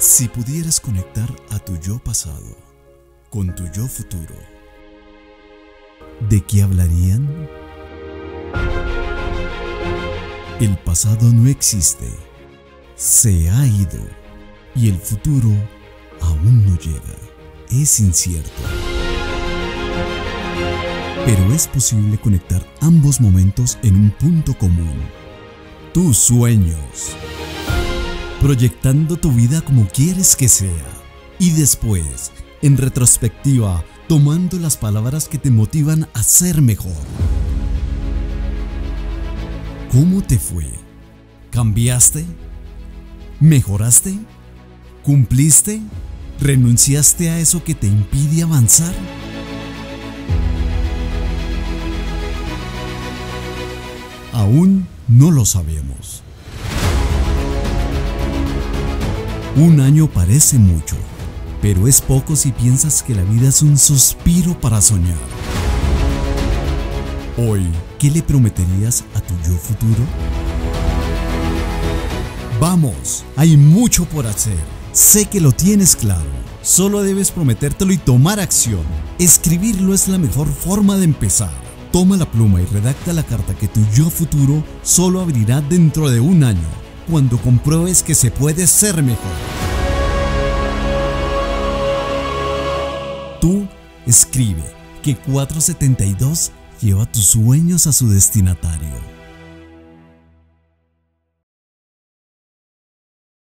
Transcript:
Si pudieras conectar a tu yo pasado con tu yo futuro, ¿de qué hablarían? El pasado no existe, se ha ido y el futuro aún no llega, es incierto. Pero es posible conectar ambos momentos en un punto común: tus sueños. Proyectando tu vida como quieres que sea. Y después, en retrospectiva, tomando las palabras que te motivan a ser mejor. ¿Cómo te fue? ¿Cambiaste? ¿Mejoraste? ¿Cumpliste? ¿Renunciaste a eso que te impide avanzar? Aún no lo sabemos. Un año parece mucho, pero es poco si piensas que la vida es un suspiro para soñar. Hoy, ¿qué le prometerías a tu yo futuro? Vamos, hay mucho por hacer. Sé que lo tienes claro. Solo debes prometértelo y tomar acción. Escribirlo es la mejor forma de empezar. Toma la pluma y redacta la carta que tu yo futuro solo abrirá dentro de un año, cuando compruebes que se puede ser mejor. Tú escribe que 472 lleva tus sueños a su destinatario.